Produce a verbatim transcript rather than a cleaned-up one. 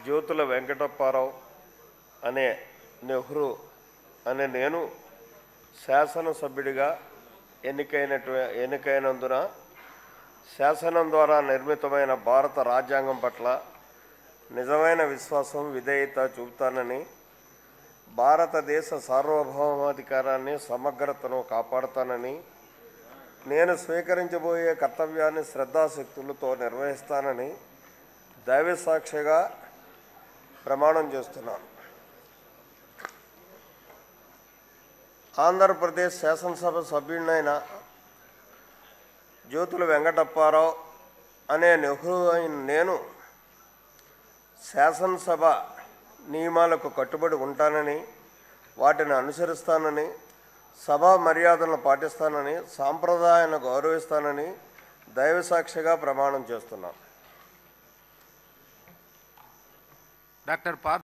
జ్యోతుల వెంకటప్పారావు అనే నెహ్రూ అనే నేను శాసనసభ్యుడిగా ఎన్నికైనటు ఎన్నికైనందున శాసనం ద్వారా నిర్మితమైన భారత రాజ్యాంగం పట్ల నిజమైన విశ్వాసం విధేయత చూపుతానని, భారతదేశ సార్వభౌమాధికారాన్ని సమగ్రతను కాపాడుతానని, నేను స్వీకరించబోయే కర్తవ్యాన్ని శ్రద్ధాశక్తులతో నిర్వహిస్తానని దైవ సాక్షిగా ప్రమాణం చేస్తున్నాను. ఆంధ్రప్రదేశ్ శాసనసభ సభ్యుడినైన జ్యోతుల వెంకటప్పారావు అనే నెహ్రూ అయిన నేను శాసనసభ నియమాలకు కట్టుబడి ఉంటానని, వాటిని అనుసరిస్తానని, సభా మర్యాదలను పాటిస్తానని, సాంప్రదాయాలను గౌరవిస్తానని దైవ సాక్షిగా ప్రమాణం చేస్తున్నాను. డాక్టర్ పార్థ